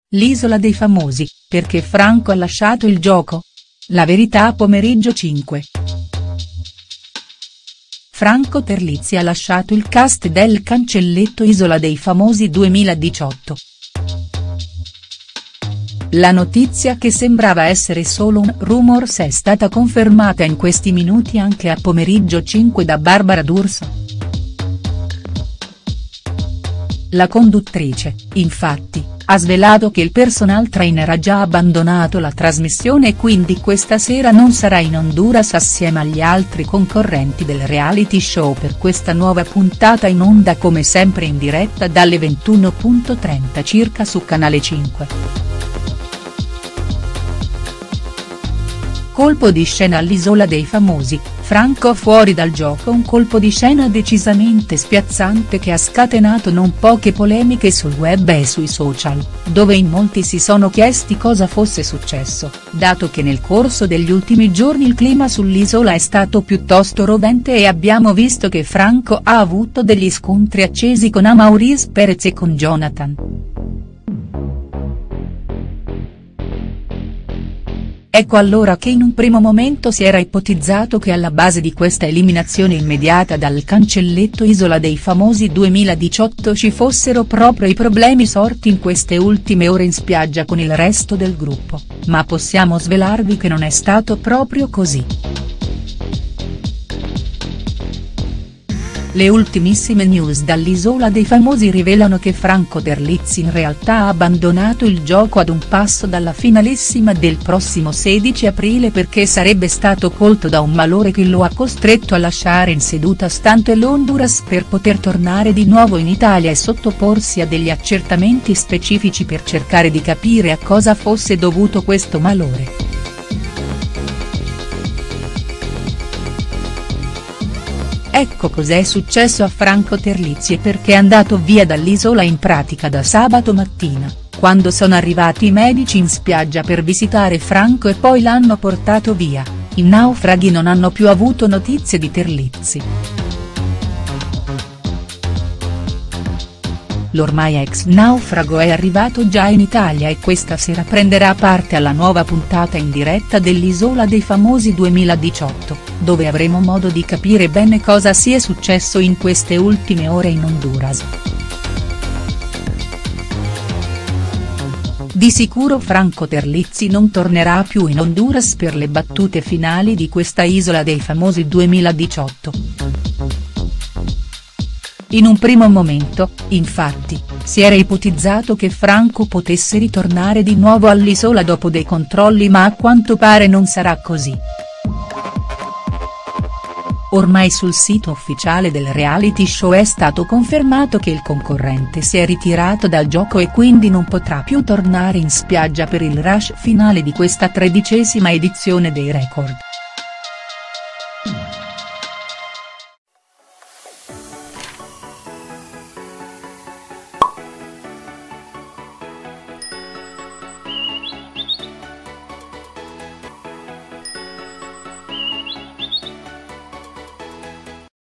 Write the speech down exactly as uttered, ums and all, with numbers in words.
L'isola dei famosi, perché Franco ha lasciato il gioco? La verità pomeriggio cinque. Franco Terlizzi ha lasciato il cast del cancelletto Isola dei Famosi duemiladiciotto. La notizia, che sembrava essere solo un rumors, è stata confermata in questi minuti anche a Pomeriggio cinque da Barbara D'Urso. La conduttrice, infatti, ha svelato che il personal trainer ha già abbandonato la trasmissione e quindi questa sera non sarà in Honduras assieme agli altri concorrenti del reality show per questa nuova puntata in onda, come sempre in diretta dalle ventuno e trenta circa su Canale cinque. Colpo di scena all'Isola dei Famosi, Franco fuori dal gioco, un colpo di scena decisamente spiazzante che ha scatenato non poche polemiche sul web e sui social, dove in molti si sono chiesti cosa fosse successo, dato che nel corso degli ultimi giorni il clima sull'isola è stato piuttosto rovente e abbiamo visto che Franco ha avuto degli scontri accesi con Amaury Perez e con Jonathan. Ecco allora che in un primo momento si era ipotizzato che alla base di questa eliminazione immediata dal cancelletto Isola dei Famosi duemiladiciotto ci fossero proprio i problemi sorti in queste ultime ore in spiaggia con il resto del gruppo, ma possiamo svelarvi che non è stato proprio così. Le ultimissime news dall'Isola dei Famosi rivelano che Franco Terlizzi in realtà ha abbandonato il gioco ad un passo dalla finalissima del prossimo sedici aprile perché sarebbe stato colto da un malore che lo ha costretto a lasciare in seduta stante l'Honduras per poter tornare di nuovo in Italia e sottoporsi a degli accertamenti specifici per cercare di capire a cosa fosse dovuto questo malore. Ecco cos'è successo a Franco Terlizzi e perché è andato via dall'isola in pratica da sabato mattina, quando sono arrivati i medici in spiaggia per visitare Franco e poi l'hanno portato via. I naufraghi non hanno più avuto notizie di Terlizzi. L'ormai ex naufrago è arrivato già in Italia e questa sera prenderà parte alla nuova puntata in diretta dell'Isola dei Famosi duemiladiciotto, dove avremo modo di capire bene cosa sia successo in queste ultime ore in Honduras. Di sicuro Franco Terlizzi non tornerà più in Honduras per le battute finali di questa Isola dei Famosi duemiladiciotto. In un primo momento, infatti, si era ipotizzato che Franco potesse ritornare di nuovo all'isola dopo dei controlli, ma a quanto pare non sarà così. Ormai sul sito ufficiale del reality show è stato confermato che il concorrente si è ritirato dal gioco e quindi non potrà più tornare in spiaggia per il rush finale di questa tredicesima edizione dei record.